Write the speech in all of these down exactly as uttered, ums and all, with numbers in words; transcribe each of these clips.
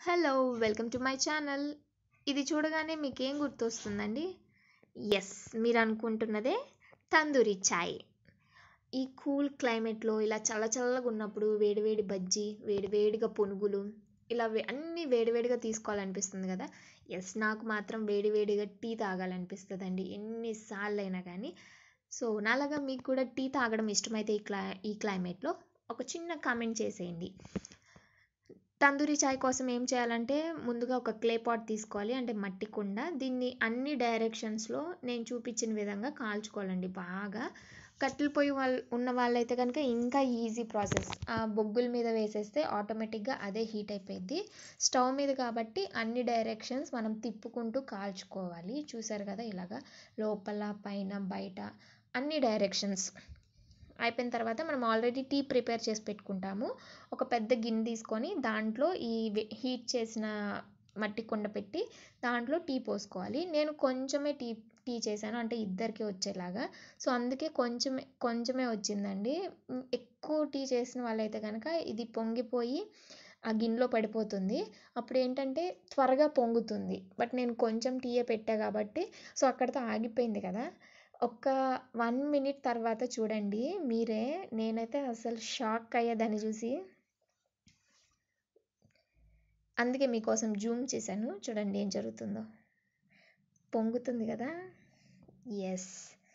Hello welcome to my channel. ఇది చూడగానే మీకేం గుర్తొస్తుందండి? ఎస్, మీరు అనుకుంటున్నదే తందూరి చాయ్. ఈ కూల్ క్లైమేట్లో ఇలా చల్ల చల్లగా ఉన్నప్పుడు వేడివేడి బజ్జీ, వేడివేడిగా పునుగులు, ఇలా వే- అన్నీ వేడివేడిగా తీసుకోవాలనిపిస్తుంది కదా. ఎస్, నాకు మాత్రం వేడివేడిగా టీ తాగాలనిపిస్తుందండి ఎన్నిసార్లు అయినా కానీ. సో నాలాగా మీకు కూడా టీ తాగడం ఇష్టమైతే ఈ క్లై ఈ క్లైమేట్లో ఒక చిన్న కామెంట్ చేసేయండి. తందూరి చాయ్ కోసం ఏం చేయాలంటే ముందుగా ఒక క్లే పాట్ తీసుకోవాలి, అంటే మట్టి కుండ. దీన్ని అన్ని డైరెక్షన్స్లో నేను చూపించిన విధంగా కాల్చుకోవాలండి బాగా. కట్టెల పొయ్యి వాళ్ళు ఉన్న వాళ్ళైతే కనుక ఇంకా ఈజీ ప్రాసెస్. ఆ బొగ్గుల మీద వేసేస్తే ఆటోమేటిక్గా అదే హీట్ అయిపోయింది. స్టవ్ మీద కాబట్టి అన్ని డైరెక్షన్స్ మనం తిప్పుకుంటూ కాల్చుకోవాలి. చూసారు కదా, ఇలాగా లోపల పైన బయట అన్ని డైరెక్షన్స్ అయిపోయిన తర్వాత మనం ఆల్రెడీ టీ ప్రిపేర్ చేసి పెట్టుకుంటాము. ఒక పెద్ద గిన్నె తీసుకొని దాంట్లో ఈ హీట్ చేసిన మట్టి కుండ పెట్టి దాంట్లో టీ పోసుకోవాలి. నేను కొంచెమే టీ టీ చేశాను, అంటే ఇద్దరికి వచ్చేలాగా. సో అందుకే కొంచెమే కొంచెమే వచ్చిందండి. మ్, ఎక్కువ టీ చేసిన వాళ్ళైతే కనుక ఇది పొంగిపోయి ఆ గిన్నెలో పడిపోతుంది. అప్పుడు ఏంటంటే త్వరగా పొంగుతుంది. బట్ నేను కొంచెం టీయే పెట్టా కాబట్టి సో అక్కడితో ఆగిపోయింది కదా. ఒక వన్ మినిట్ తర్వాత చూడండి మీరే, నేనైతే అసలు షాక్ అయ్యేదాన్ని చూసి. అందుకే మీకోసం జూమ్ చేశాను, చూడండి ఏం జరుగుతుందో. పొంగుతుంది కదా. ఎస్,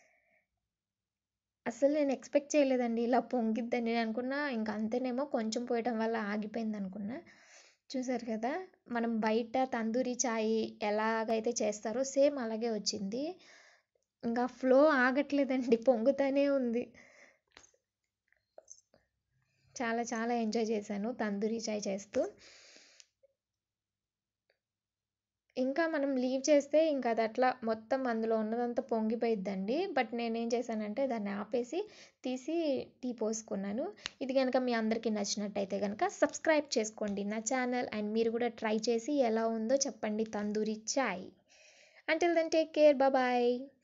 అసలు నేను ఎక్స్పెక్ట్ చేయలేదండి ఇలా పొంగిద్దని. నేను అనుకున్నా ఇంకా అంతేనేమో, కొంచెం పోయటం వల్ల ఆగిపోయింది అనుకున్నా. చూసారు కదా, మనం బయట తందూరి చాయ్ ఎలాగైతే చేస్తారో సేమ్ అలాగే వచ్చింది. ఇంకా ఫ్లో ఆగట్లేదండి, పొంగుతూనే ఉంది. చాలా చాలా ఎంజాయ్ చేశాను తందూరి చాయ్ చేస్తూ. ఇంకా మనం లీవ్ చేస్తే ఇంకా అది అట్లా మొత్తం అందులో ఉన్నదంతా పొంగిపోయిద్దండి. బట్ నేనేం చేశానంటే దాన్ని ఆపేసి తీసి టీ పోసుకున్నాను. ఇది కనుక మీ అందరికీ నచ్చినట్టయితే కనుక సబ్స్క్రైబ్ చేసుకోండి నా ఛానల్, అండ్ మీరు కూడా ట్రై చేసి ఎలా ఉందో చెప్పండి tandoori chai. Until then take care, bye.